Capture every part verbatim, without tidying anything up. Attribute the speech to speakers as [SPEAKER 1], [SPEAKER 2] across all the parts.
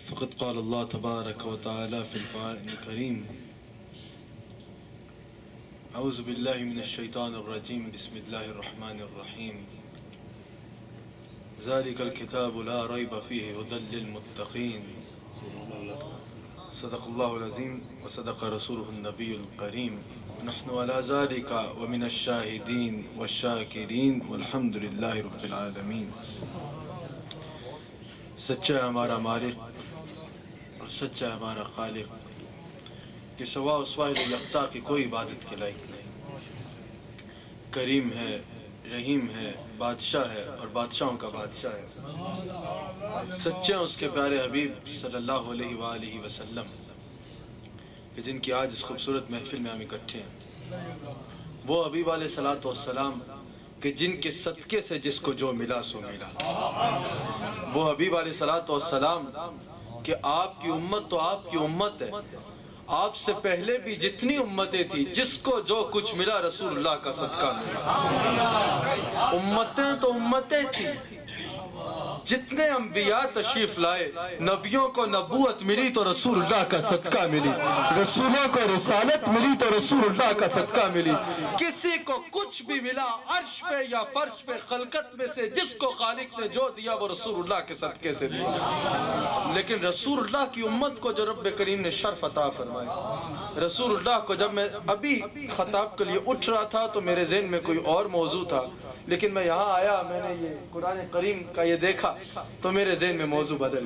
[SPEAKER 1] فقد قال الله تبارك وتعالى في القرآن الكريم أعوذ بالله من الشيطان الرجيم بسم الله الرحمن الرحيم ذلك الكتاب لا ريب فيه هدى للمتقين صدق الله العظيم وصدق رسوله النبي الكريم ونحن على ذلك ومن الشاهدين والشاكرين والحمد لله رب العالمين. سچا ہے ہمارا مالک اور سچا ہے ہمارا خالق کہ سوا اس واحد یکتا کی کوئی عبادت کے لائق نہیں. کریم ہے، رحیم ہے، بادشاہ ہے اور بادشاہوں کا بادشاہ ہے. سچے ہیں اس کے پیارے حبیب صلی اللہ علیہ وآلہ وسلم کہ جن کی آج اس خوبصورت محفل میں ہم اکٹھے ہیں. وہ حبیب علیہ الصلوۃ والسلام کہ جن کے صدقے سے جس کو جو ملا سو ملا. وہ حبیب علیہ الصلوۃ والسلام کہ آپ کی امت تو آپ کی امت ہے، آپ سے پہلے بھی جتنی امتیں تھی جس کو جو کچھ ملا رسول اللہ کا صدقہ ملا. امتیں تو امتیں تھیں، جتنے انبیاء تشریف لائے نبیوں کو نبوت ملی تو رسول اللہ کا صدقہ ملی، رسولوں کو رسالت ملی تو رسول اللہ کا صدقہ ملی. کسی کو کچھ بھی ملا عرش پہ یا فرش پہ خلقت میں سے جس کو خالق نے جو دیا وہ رسول اللہ کے صدقے سے دیا. لیکن رسول اللہ کی امت کو جو رب کریم نے شرف عطا فرمائے، رسول اللہ کو جب میں ابھی خطاب کے لیے اٹھ رہا تھا تو میرے ذہن میں کوئی اور موضوع تھا، لیکن میں یہاں آیا، میں نے یہ قرآن کریم کا یہ دیکھا تو میرے ذہن میں موضوع بدل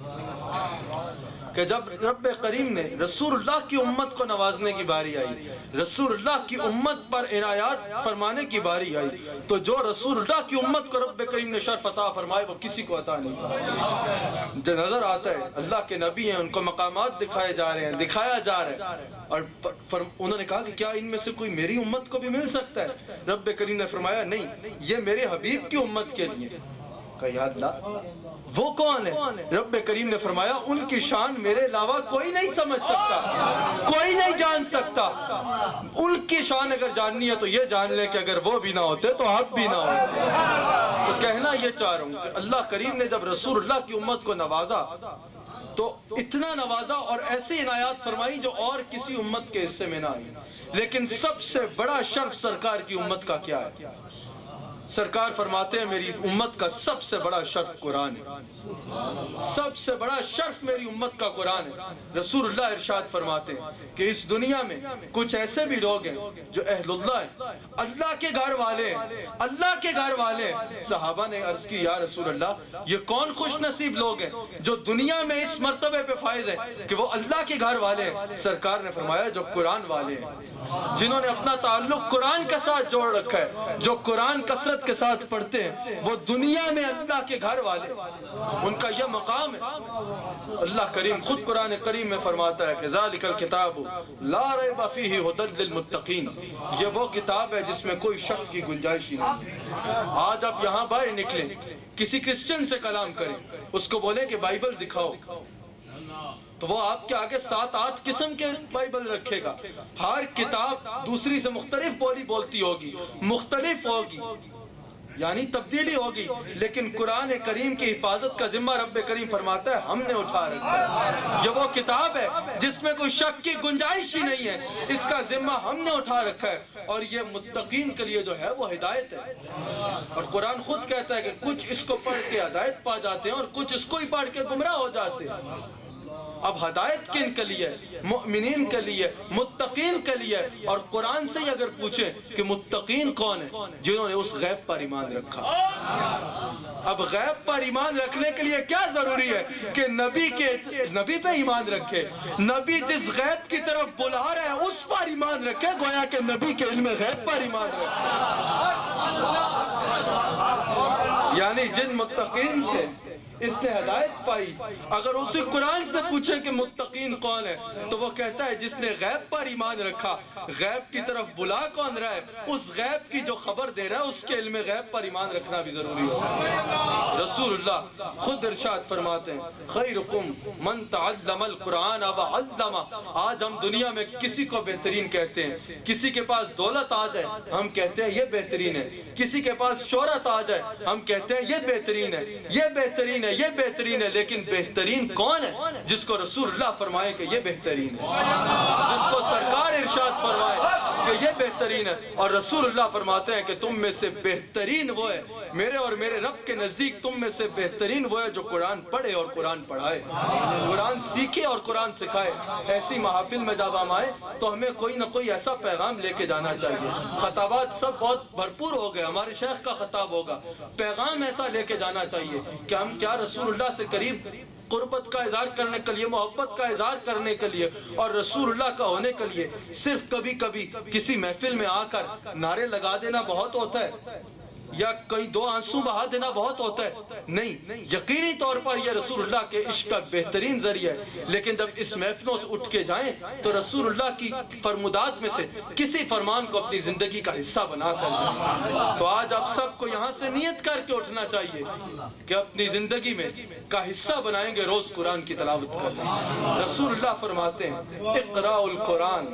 [SPEAKER 1] گیا کہ جب رب کریم نے رسول اللہ کی امت کو نوازنے کی باری آئی، رسول اللہ کی امت پر عنایات فرمانے کی باری آئی، تو جو رسول اللہ کی امت کو رب کریم نے شرف عطا فرمائے وہ کسی کو عطا نہیں فرمائے. جو نظر آتا ہے اللہ کے نبی ہیں، ان کو مقامات دکھائے جا رہے ہیں، دکھایا جا رہا ہے، اور انہوں نے کہا کہ کیا ان میں سے کوئی میری امت کو بھی مل سکتا ہے؟ رب کریم نے فرمایا نہیں، یہ میرے حبیب کی امت کے لیے. کہ یا اللہ وہ کون ہے؟ رب کریم نے فرمایا ان کی شان میرے علاوہ کوئی نہیں سمجھ سکتا، کوئی نہیں جان سکتا. ان کی شان اگر جاننی ہے تو یہ جان لیں کہ اگر وہ بھی نہ ہوتے تو آپ بھی نہ ہوتے. تو کہنا یہ چاہ رہا ہوں کہ اللہ کریم نے جب رسول اللہ کی امت کو نوازا تو اتنا نوازا اور ایسی عنایات فرمائی جو اور کسی امت کے حصے میں نہ آئی. لیکن سب سے بڑا شرف سرکار کی امت کا کیا ہے؟ سرکار فرماتے ہیں میری امت کا سب سے بڑا شرف قرآن ہے، سب سے بڑا شرف میری امت کا قرآن ہے. رسول اللہ ارشاد فرماتے ہیں کہ اس دنیا میں کچھ ایسے بھی لوگ ہیں جو اہل اللہ ہیں، اللہ کے گھر والے ہیں، اللہ کے گھر والے ہیں. صحابہ نے عرض کی یا رسول اللہ یہ کون خوش نصیب لوگ ہیں جو دنیا میں اس مرتبے پہ فائز ہیں کہ وہ اللہ کے گھر والے ہیں؟ سرکار نے فرمایا جو قرآن والے ہیں، جنہوں نے اپنا تعلق قرآن کے ساتھ جوڑ رکھا ہے، جو قرآن کثرت کے ساتھ پڑھتے ہیں، وہ دنیا میں اللہ کے گھر والے، ان کا یہ مقام ہے. اللہ کریم خود قرآن کریم میں فرماتا ہے کہ ذالک الکتاب لا ریب فیہ ھدی للمتقین، یہ وہ کتاب ہے جس میں کوئی شک کی گنجائش ہی نہیں. آج آپ یہاں باہر نکلیں، کسی کرسچن سے کلام کریں، اس کو بولیں کہ بائبل دکھاؤ، تو وہ آپ کے آگے سات آٹھ قسم کے بائبل رکھے گا. ہر کتاب دوسری سے مختلف بولی بولتی ہوگی، مختلف ہوگی، یعنی تبدیلی ہوگی. لیکن قرآن کریم کی حفاظت کا ذمہ رب کریم فرماتا ہے ہم نے اٹھا رکھا ہے. یہ وہ کتاب ہے جس میں کوئی شک کی گنجائش ہی نہیں ہے، اس کا ذمہ ہم نے اٹھا رکھا ہے. اور یہ متقین کے لیے جو ہے وہ ہدایت ہے. اور قرآن خود کہتا ہے کہ کچھ اس کو پڑھ کے ہدایت پا جاتے ہیں اور کچھ اس کو ہی پڑھ کے گمراہ ہو جاتے ہیں. اب ہدایت کن کے لیے؟ مؤمنین کے لیے، متقین کے لیے. اور قرآن سے ہی اگر پوچھیں کہ متقین کون ہیں؟ جنہوں نے اس غیب پر ایمان رکھا. اب غیب پر ایمان رکھنے کے لیے کیا ضروری ہے کہ نبی کے نبی پہ ایمان رکھے. نبی جس غیب کی طرف بلا رہا ہے اس پر ایمان رکھے، گویا کہ نبی کے علم غیب پر ایمان رکھے. یعنی جن متقین سے اس نے ہدایت پائی، اگر اسی قرآن سے پوچھیں کہ متقین کون ہے تو وہ کہتا ہے جس نے غیب پر ایمان رکھا. غیب کی طرف بلا کون رہا ہے؟ اس غیب کی جو خبر دے رہا ہے اس کے علم غیب پر ایمان رکھنا بھی ضروری ہے. رسول اللہ خود ارشاد فرماتے ہیں خیرکم من تعلم القرآن وعلم. آج ہم دنیا میں کسی کو بہترین کہتے ہیں، کسی کے پاس دولت آ جائے ہم کہتے ہیں یہ بہترین ہے، کسی کے پاس شہرت آ جائے ہم کہتے ہیں یہ بہترین ہے، یہ بہترین بہترین ہے، یہ بہترین ہے، لیکن بہترین کون ہے؟ جس کو رسول اللہ فرمائے کہ یہ بہترین ہے، جس کو سرکار ارشاد فرمائے کہ یہ بہترین ہے۔ اور رسول اللہ فرماتے ہیں کہ تم میں سے بہترین وہ ہے، میرے اور میرے رب کے نزدیک تم میں سے بہترین وہ ہے جو قرآن پڑھے اور قرآن پڑھائے، قرآن سیکھے اور قرآن سکھائے۔ ایسی محافل میں جب ہم آئے تو ہمیں کوئی نہ کوئی ایسا پیغام لے کے جانا چاہیے۔ خطابات سب بہت بھرپور ہو گئے، ہمارے شیخ کا خطاب ہوگا، پیغام ایسا لے کے جانا چاہیے کہ ہم کیا رسول اللہ سے قریب قربت کا اظہار کرنے کے لیے، محبت کا اظہار کرنے کے لیے اور رسول اللہ کا ہونے کے لیے صرف کبھی کبھی کسی محفل میں آ کر نعرے لگا دینا بہت ہوتا ہے یا کئی دو آنسو بہا دینا بہت ہوتا ہے؟ نہیں، یقینی طور پر یہ رسول اللہ کے عشق کا بہترین ذریعہ ہے۔ لیکن جب اس محفلوں سے اٹھ کے جائیں تو رسول اللہ کی فرمودات میں سے کسی فرمان کو اپنی زندگی کا حصہ بنا کر دیں۔ تو آج آپ سب کو یہاں سے نیت کر کے اٹھنا چاہیے کہ اپنی زندگی میں کا حصہ بنائیں گے روز قرآن کی تلاوت کرنا۔ رسول اللہ فرماتے ہیں اقرأ القرآن،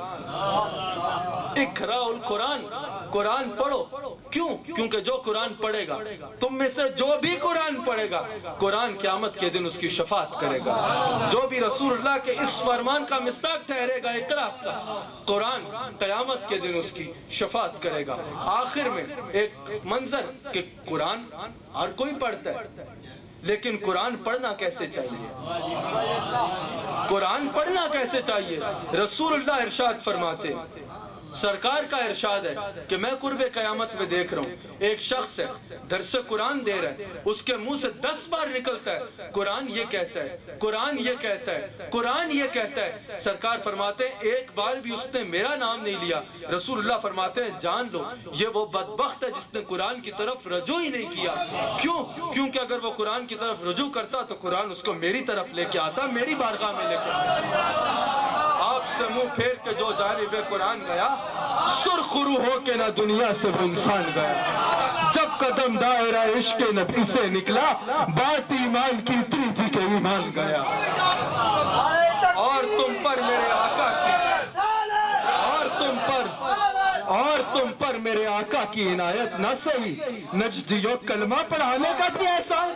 [SPEAKER 1] اقرأ القرآن، قرآن پڑھو۔ کیوں؟ کیونکہ جو قرآن پڑھے گا، تم میں سے جو بھی قرآن پڑھے گا، قرآن قیامت کے دن اس کی شفاعت کرے گا۔ جو بھی رسول اللہ کے اس فرمان کا مصداق ٹھہرے گا، اقرا کا، قرآن قیامت کے دن اس کی شفاعت کرے گا۔ آخر میں ایک منظر کہ قرآن ہر کوئی پڑھتا ہے، لیکن قرآن پڑھنا کیسے چاہیے؟ قرآن پڑھنا کیسے چاہیے؟ رسول اللہ ارشاد فرماتے، سرکار کا ارشاد ہے کہ میں قرب قیامت میں دیکھ رہا ہوں ایک شخص ہے درس قرآن دے رہا ہے، اس کے منہ سے دس بار نکلتا ہے قرآن یہ کہتا ہے، قرآن یہ کہتا ہے، قرآن یہ کہتا ہے۔ سرکار فرماتے ہیں ایک بار بھی اس نے میرا نام نہیں لیا۔ رسول اللہ فرماتے ہیں جان لو یہ وہ بدبخت ہے جس نے قرآن کی طرف رجوع ہی نہیں کیا۔ کیوں؟ کیونکہ اگر وہ قرآن کی طرف رجوع کرتا تو قرآن اس کو میری طرف لے کے آتا، میری بارگاہ میں لے کے آتا۔ آپ سے منہ پھیر کے جو جانب قرآن گیا، سرخ رو ہو کے نہ دنیا سے وہ انسان گیا۔ جب قدم دائرہ عشق نبی سے نکلا، بات ایمان کی اتنی تھی کہ ایمان گیا۔ اور تم پر میرے آقا کی اور تم پر اور تم پر میرے آقا کی عنایت نہ سہی، نجدیوں کلمہ پڑھانے کا بھی احسان۔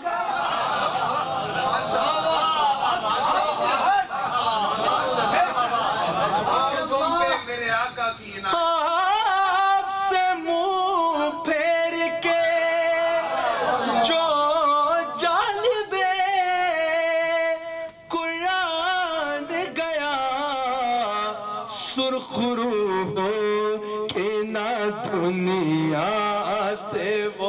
[SPEAKER 1] آپ سے منہ پھیر کے جو جانب قرآن گیا، سرخ رو ہو کہ نہ دنیا سے وہ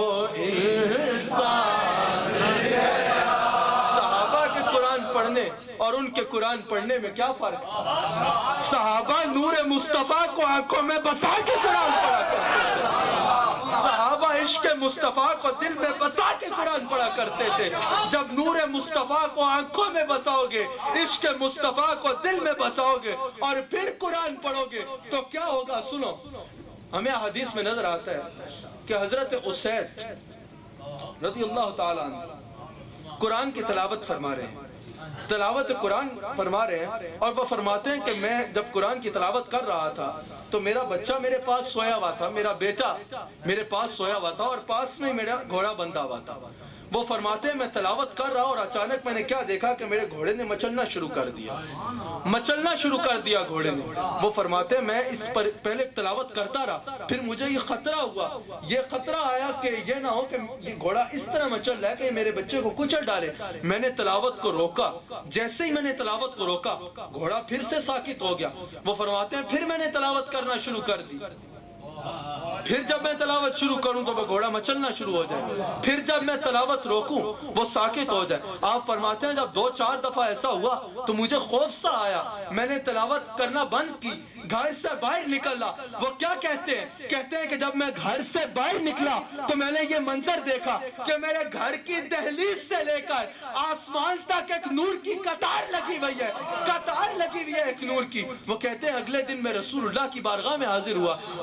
[SPEAKER 1] انسان۔ صحابہ کے قرآن پڑھنے اور ان کے قرآن پڑھنے میں کیا فرق ہے؟ صحابہ نور مصطفیٰ کو آنکھوں میں بسا کے قرآن پڑھا کرتے تھے، صحابہ عشق مصطفیٰ کو دل میں بسا کے قرآن پڑھا کرتے تھے۔ جب نور مصطفیٰ کو آنکھوں میں بساؤ گے، عشق مصطفیٰ کو دل میں بساؤ گے اور پھر قرآن پڑھو گے تو کیا ہوگا؟ سنو، ہمیں حدیث میں نظر آتا ہے کہ حضرت اسید رضی اللہ تعالیٰ عنہ قرآن کی تلاوت فرما رہے ہیں، تلاوت قرآن فرما رہے ہیں اور وہ فرماتے ہیں کہ میں جب قرآن کی تلاوت کر رہا تھا تو میرا بچہ میرے پاس سویا ہوا تھا، میرا بیٹا میرے پاس سویا ہوا تھا اور پاس میں میرا گھوڑا بندھا ہوا تھا۔ وہ فرماتے ہیں میں تلاوت کر رہا اور اچانک میں نے کیا دیکھا کہ میرے گھوڑے نے مچلنا شروع کر دیا، مچلنا شروع کر دیا گھوڑے نے۔ وہ فرماتے ہیں میں اس پر پہلے تلاوت کرتا رہا، پھر مجھے یہ خطرہ ہوا، یہ خطرہ آیا کہ یہ نہ ہو کہ یہ گھوڑا اس طرح مچل رہا ہے کہ یہ میرے بچے کو کچل ڈالے۔ میں نے تلاوت کو روکا، جیسے ہی میں نے تلاوت کو روکا گھوڑا پھر سے ساکت ہو گیا۔ وہ فرماتے ہیں پھر میں نے تلاوت کرنا شروع کر دی، پھر جب میں تلاوت شروع کروں تو وہ گھوڑا مچلنا شروع ہو جائے، پھر جب میں تلاوت روکوں وہ ساکت ہو جائے۔ آپ فرماتے ہیں جب دو چار دفعہ ایسا ہوا تو مجھے خوف سا آیا، میں نے تلاوت کرنا بند کی، گھر سے باہر نکلا۔ وہ کیا کہتے ہیں؟ کہتے ہیں کہ جب میں گھر سے باہر نکلا تو میں نے یہ منظر دیکھا کہ میرے گھر کی دہلیز سے لے کر آسمان تک ایک نور کی قطار لگی ہوئی ہے، قطار لگی ہوئی ہے ایک نور کی۔ وہ کہتے ہیں اگلے دن میں رسول اللہ کی بارگاہ میں حاضر ہوا، میں نے عرض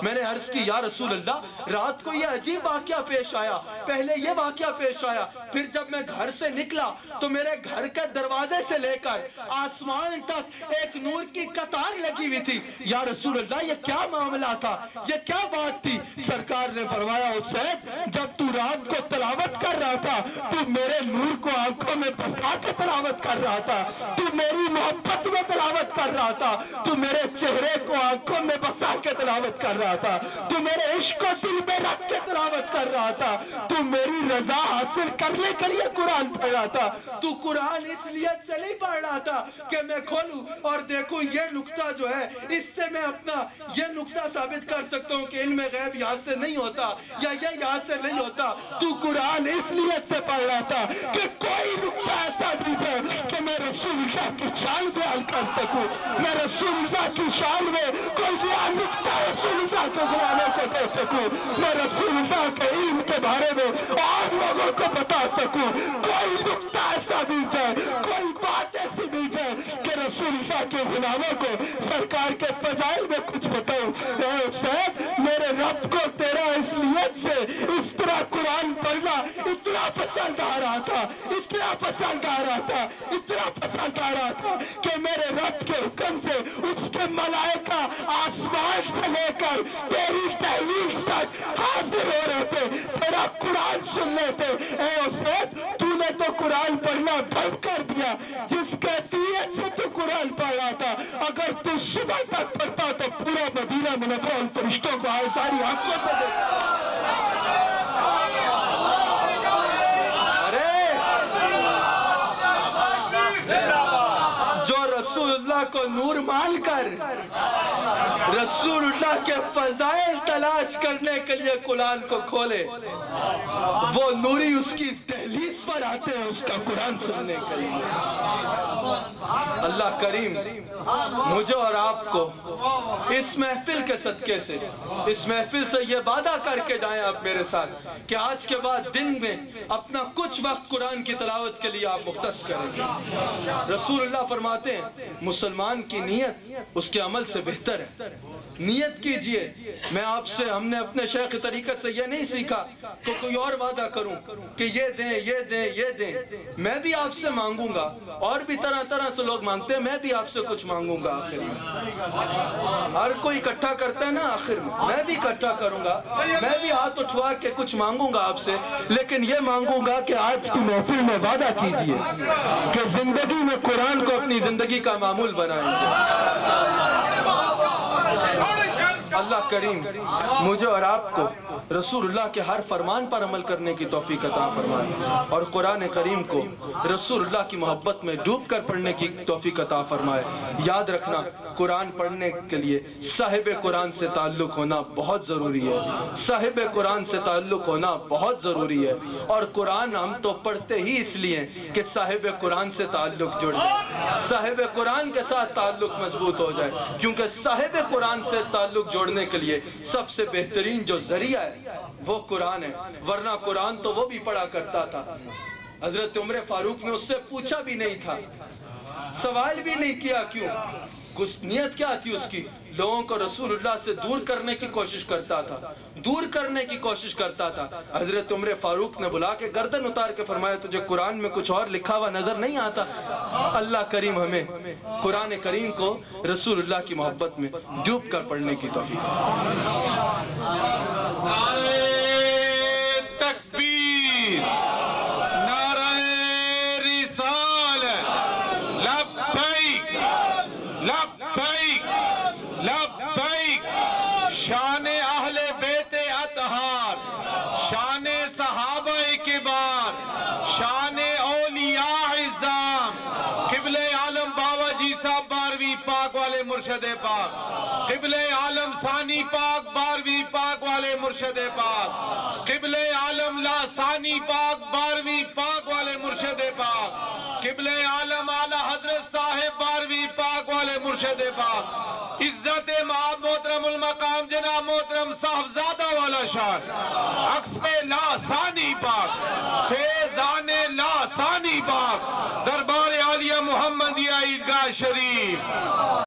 [SPEAKER 1] عرض کی یا رسول اللہ رات کو یہ عجیب واقعہ پیش آیا، پہلے یہ واقعہ پیش آیا، پھر جب میں گھر سے نکلا تو میرے گھر کے دروازے سے لے کر آسمان تک ایک نور کی قطار لگی ہوئی تھی، یا رسول اللہ یہ کیا معاملہ تھا، یہ کیا بات تھی؟ سرکار نے فرمایا حسین جب تو رات کو تلاوت کر رہا تھا تو میرے نور کو آنکھوں میں بسا کے تلاوت کر رہا تھا، تو میری محبت میں تلاوت کر رہا تھا، تو میرے چہرے کو آنکھوں میں بسا کے تلاوت کر رہا تھا، تو میرے عشق کو دل میں رکھ کے تلاوت کر رہا تھا، تو میری رضا حاصل کرنے کے لیے قرآن پڑھ رہا تھا، تو قرآن اس نیت سے نہیں پڑھ رہا تھا کہ میں کھولوں اور دیکھوں یہ نقطہ جو ہے اس سے میں اپنا یہ نقطہ ثابت کر سکتا ہوں کہ علم غیب یہاں سے نہیں ہوتا یا یہ یہاں سے نہیں ہوتا، تو قرآن اس نیت سے پڑھ رہا تھا کہ کوئی نقطہ ایسا دیجئے کہ میں رسول اللہ کی شان بیان کر سکوں، میں رسول اللہ کی شان میں کوئی نیا نقطہ رسول اللہ کے زمانے کو دے سکوں، میں رسول اللہ کے علم کے بارے میں اور لوگوں کو بتا سکوں، کوئی نقطہ ایسا مل جائے، کوئی بات ایسی مل جائے کہ رسول اللہ کے غلاموں کو سرکار کے فضائل میں کچھ بتاؤں۔ اے حسین میرے رب کو تیرا اس نیت سے اس طرح قرآن پڑھنا اتنا پسند آ رہا تھا، اتنا پسند آ رہا تھا، اتنا پسند آ رہا تھا کہ میرے رب کے حکم سے اس کے ملائکہ آسمان سے لے کر تیری تحویز تک حاضر ہو رہے تھے، تیرا قرآن سن لیتے۔ اے حسین تو نے تو قرآن پڑھنا بند کر دیا، جس کیفیت سے تو قرآن پڑھ رہا تھا اگر تو صبح تک پڑھتا تو پورا مدینہ منورہ ان فرشتوں کو ساری آنکھوں سے دیکھتا۔ رسول اللہ کو نور مان کر رسول اللہ کے فضائل تلاش کرنے کے لیے قرآن کو کھولے، وہ نوری اس کی دہلیز پر آتے ہیں اس کا قرآن سننے کے لیے۔ اللہ کریم مجھے اور آپ کو اس محفل کے صدقے سے اس محفل سے یہ وعدہ کر کے جائیں آپ میرے ساتھ کہ آج کے بعد دن میں اپنا کچھ وقت قرآن کی تلاوت کے لیے آپ مختص کریں گے۔ رسول اللہ فرماتے ہیں مسلمان کی نیت اس کے عمل سے بہتر ہے، نیت کیجئے۔ میں آپ سے ہم نے اپنے شیخ طریقت سے یہ نہیں سیکھا کہ کوئی اور وعدہ کروں کہ یہ دیں یہ دیں یہ دیں، میں بھی آپ سے مانگوں گا، اور بھی طرح طرح سے لوگ مانگتے ہیں، میں بھی آپ سے کچھ مانگوں گا آخر میں۔ ہر کوئی اکٹھا کرتا ہے نا آخر میں، میں بھی اکٹھا کروں گا، میں بھی ہاتھ اٹھوا کے کچھ مانگوں گا آپ سے، لیکن یہ مانگوں گا کہ آج کی محفل میں وعدہ کیجئے کہ زندگی میں قرآن کو اپنی زندگی کا معمول بنائیں گے۔ اللہ کریم مجھے اور آپ کو رسول اللہ کے ہر فرمان پر عمل کرنے کی توفیق عطا فرمائے، اور قرآن کریم کو رسول اللہ کی محبت میں ڈوب کر پڑھنے کی توفیق عطا فرمائے۔ یاد رکھنا قرآن پڑھنے کے لیے صاحب قرآن سے تعلق ہونا بہت ضروری ہے، صاحب قرآن سے تعلق ہونا بہت ضروری ہے، اور قرآن ہم تو پڑھتے ہی اس لیے کہ صاحب قرآن سے تعلق جڑ جائے، صاحب قرآن کے ساتھ تعلق مضبوط ہو جائے، کیونکہ صاحب قرآن سے تعلق جوڑنے کے لیے سب سے بہترین جو ذریعہ ہے وہ قرآن ہے، ورنہ قرآن تو وہ بھی پڑھا کرتا تھا، حضرت عمر فاروق نے اس سے پوچھا بھی نہیں تھا، سوال بھی نہیں کیا، کیوں؟ نیت کیا تھی اس کی؟ لوگوں کو رسول اللہ سے دور کرنے کی کوشش کرتا تھا، دور کرنے کی کوشش کرتا تھا۔ حضرت عمر فاروق نے بلا کے گردن اتار کے فرمایا تجھے قرآن میں کچھ اور لکھا ہوا نظر نہیں آتا؟ اللہ کریم ہمیں قرآن کریم کو رسول اللہ کی محبت میں ڈوب کر پڑھنے کی توفیق۔
[SPEAKER 2] تکبیر، نعرہ رسالت، لبیک لبیک لبیک، شان اہل بیت اطہار، شان صحابہ کبار، شان اولیاء عظام، قبلہ عالم بابا جی صاحب بارہویں پاک والے مرشد پاک، قبلہ عالم ثانی پاک بارہویں پاک والے مرشد پاک، قبلہ عالم لا ثانی پاک بارہویں پاک والے مرشد پاک، قبلہ عالم اعلی حضرت صاحب بارہویں پاک والے مرشد پاک، عزت مآب محترم المقام جناب محترم صاحبزادہ والا شان، اکثر لا ثانی پاک، فیضان لا ثانی پاک، دربار عالیہ محمدیہ عیدگاہ شریف۔